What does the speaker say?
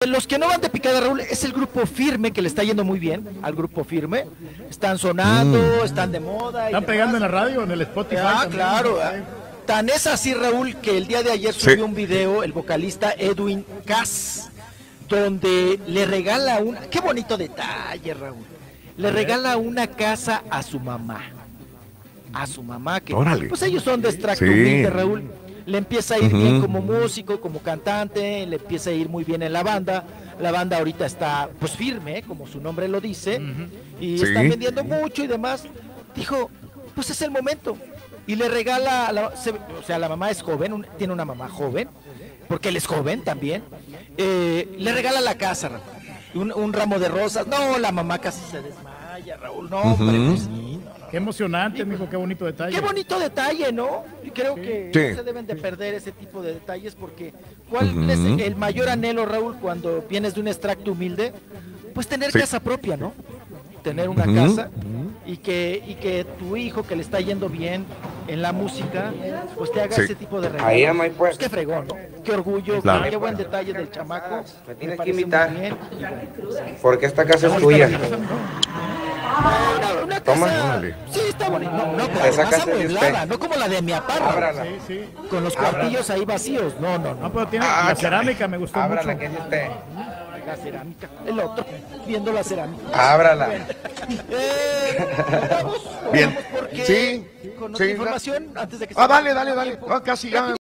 Los que no van de picada, Raúl, es el grupo Firme, que le está yendo muy bien al grupo Firme. Están sonando, están de moda. Están pegando en la radio, en el Spotify. Claro. Tan es así, Raúl, que el día de ayer subió un video el vocalista Edwin Cass, donde le regala qué bonito detalle, Raúl. Le regala una casa a su mamá. A su mamá, que pues ellos son de extracto humilde, Raúl. Le empieza a ir bien como músico, como cantante, le empieza a ir muy bien en la banda. La banda ahorita está pues firme, como su nombre lo dice, y están vendiendo mucho y demás. Dijo, pues es el momento. Y le regala, la mamá es joven, tiene una mamá joven, porque él es joven también. Le regala la casa, Raúl, un ramo de rosas. No, la mamá casi se desmaya, Raúl. No, hombre, pues sí. Qué emocionante, mijo, qué bonito detalle. Qué bonito detalle, ¿no? Y creo que no se deben de perder ese tipo de detalles, porque ¿cuál es el mayor anhelo, Raúl, cuando vienes de un extracto humilde? Pues tener casa propia, ¿no? Tener una casa y que tu hijo, que le está yendo bien en la música, pues te haga ese tipo de regalos. Pues qué fregón, ¿no? Qué orgullo, qué buen detalle del chamaco. Me tienes que invitar, porque esta casa es tuya. Toma. Sí, está bonito. No, pero esa más casa amueblada, no como la de mi aparta. Con los cuartillos ahí vacíos. No. No, pero tiene la cerámica, me gustó mucho. Que es usted. La cerámica. El otro, viendo la cerámica. Ábrala. Vamos, bien. porque Sí. con otra información antes de que dale. Casi ya.